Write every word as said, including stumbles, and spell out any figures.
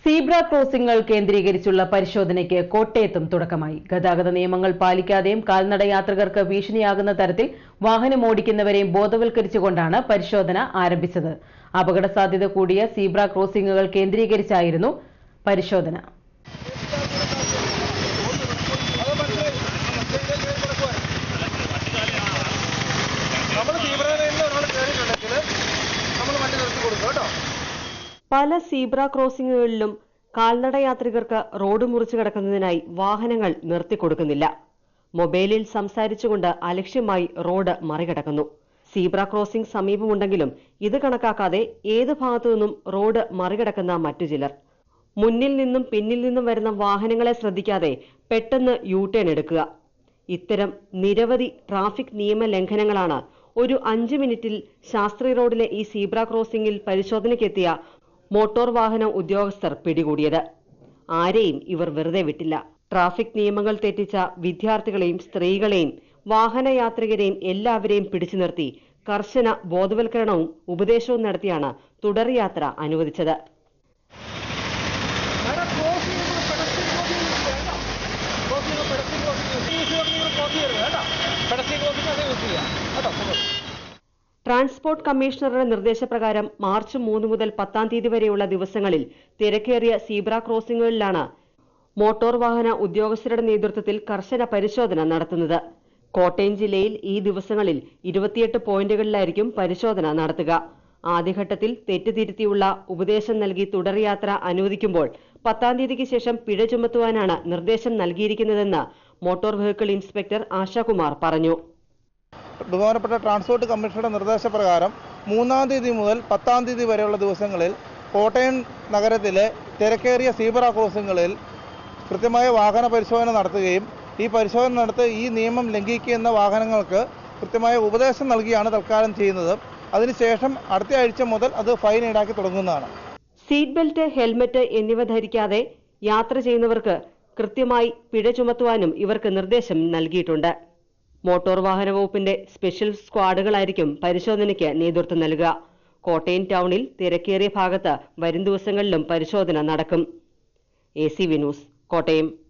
Zebra ക്രോസിംഗുകൾ കേന്ദ്രീകരിച്ചുള്ള പരിശോധനയ്ക്ക് കോട്ടയത്തും തുടക്കമായി. ഗതാഗത നിയമങ്ങൾ പാലിക്കാതെയും കാൽനട യാത്രികർക്ക് ഭീഷണിയാകുന്ന തരത്തിൽ വാഹനമോടിക്കുന്നവരെയും ബോധവൽക്കരിച്ചുകൊണ്ടാണ് പരിശോധന ആരംഭിച്ചത്. അപകട സാധ്യത കൂടിയ സീബ്ര ക്രോസിംഗുകൾ കേന്ദ്രീകരിച്ചായിരുന്നു പരിശോധന. പല സീബ്ര ക്രോസിംഗുകളിലും കാൽനട യാത്രികർക്ക് റോഡ് മുറിച്ചു കടക്കുന്നതിനായി വാഹനങ്ങൾ നിർത്തിക്കൊടുക്കുന്നില്ല. മൊബൈലിൽ സംസാരിച്ചുകൊണ്ട് അലക്ഷ്യമായി റോഡ് മറികടക്കുന്നു. സീബ്ര ക്രോസിംഗ് സമീപമുണ്ടെങ്കിലും ഇത് കണക്കാക്കാതെ ഏത് ഭാഗത്തു നിന്നും റോഡ് മറികടക്കുന്ന മറ്റു ചിലർ. മുന്നിൽ നിന്നും പിന്നിൽ നിന്നും വരുന്ന വാഹനങ്ങളെ ശ്രദ്ധിക്കാതെ പെട്ടെന്ന് യു ടേൺ എടുക്കുക. ഇത്തരം നിരവധി ട്രാഫിക് നിയമ ലംഘനങ്ങളാണ് ഒരു അഞ്ച് മിനിറ്റിൽ ശാസ്ത്രി റോഡിലെ ഈ സീബ്ര ക്രോസിംഗിൽ പരിശോധനയ്ക്കെത്തിയ മോട്ടോർ വാഹന ഉദ്യോഗസ്ഥർ പിടികൂടിയത്. ആരെയും ഇവർ വെറുതെ വിട്ടില്ല. ട്രാഫിക് നിയമങ്ങൾ തെറ്റിച്ച വിദ്യാർത്ഥികളെയും സ്ത്രീകളെയും വാഹനയാത്രികരെയും എല്ലാവരെയും പിടിച്ചു നിർത്തി കർശന ബോധവൽക്കരണവും ഉപദേശവും നടത്തിയാണ് തുടർ യാത്ര അനുവദിച്ചത്. ട്രാൻസ്പോർട്ട് കമ്മീഷണറുടെ നിർദ്ദേശപ്രകാരം മാർച്ച് മൂന്ന് മുതൽ പത്താം തീയതി വരെയുള്ള ദിവസങ്ങളിൽ തിരക്കേറിയ സീബ്ര ക്രോസിംഗുകളിലാണ് മോട്ടോർ വാഹന ഉദ്യോഗസ്ഥരുടെ നേതൃത്വത്തിൽ കർശന പരിശോധന നടത്തുന്നത്. കോട്ടയം ജില്ലയിൽ ഈ ദിവസങ്ങളിൽ ഇരുപത്തിയെട്ട് പോയിന്റുകളിലായിരിക്കും പരിശോധന നടത്തുക. ആദ്യഘട്ടത്തിൽ തെറ്റുതിരുത്തിയുള്ള ഉപദേശം നൽകി തുടർയാത്ര അനുവദിക്കുമ്പോൾ പത്താം തീയതിക്ക് ശേഷം പിഴ ചുമത്തുവാനാണ് നിർദ്ദേശം നൽകിയിരിക്കുന്നതെന്ന് മോട്ടോർ വെഹിക്കിൾ ഇൻസ്പെക്ടർ ആശാകുമാർ പറഞ്ഞു. ബഹുമാനപ്പെട്ട ട്രാൻസ്പോർട്ട് കമ്മീഷണറുടെ നിർദ്ദേശപ്രകാരം മൂന്നാം തീയതി മുതൽ പത്താം തീയതി വരെയുള്ള ദിവസങ്ങളിൽ കോട്ടയം നഗരത്തിലെ തിരക്കേറിയ സീബ്ര ക്രോസിംഗുകളിൽ കൃത്യമായ വാഹന പരിശോധന നടത്തുകയും ഈ പരിശോധന നടത്തി ഈ നിയമം ലംഘിക്കുന്ന വാഹനങ്ങൾക്ക് കൃത്യമായ ഉപദേശം നൽകിയാണ് തൽക്കാലം ചെയ്യുന്നത്. അതിനുശേഷം അടുത്ത ആഴ്ച മുതൽ അത് ഫൈൻ ഈടാക്കി തുടങ്ങുന്നതാണ്. സീറ്റ് ബെൽറ്റ്, ഹെൽമറ്റ് എന്നിവ ധരിക്കാതെ യാത്ര ചെയ്യുന്നവർക്ക് കൃത്യമായി പിഴ ചുമത്തുവാനും ഇവർക്ക് നിർദ്ദേശം നൽകിയിട്ടുണ്ട്. മോട്ടോർ വാഹന വകുപ്പിന്റെ സ്പെഷ്യൽ സ്ക്വാഡുകളായിരിക്കും പരിശോധനയ്ക്ക് നേതൃത്വം നൽകുക. കോട്ടയം ടൗണിൽ തിരക്കേറിയ ഭാഗത്ത് വരും ദിവസങ്ങളിലും പരിശോധന നടക്കും. A C V news, Kottayam.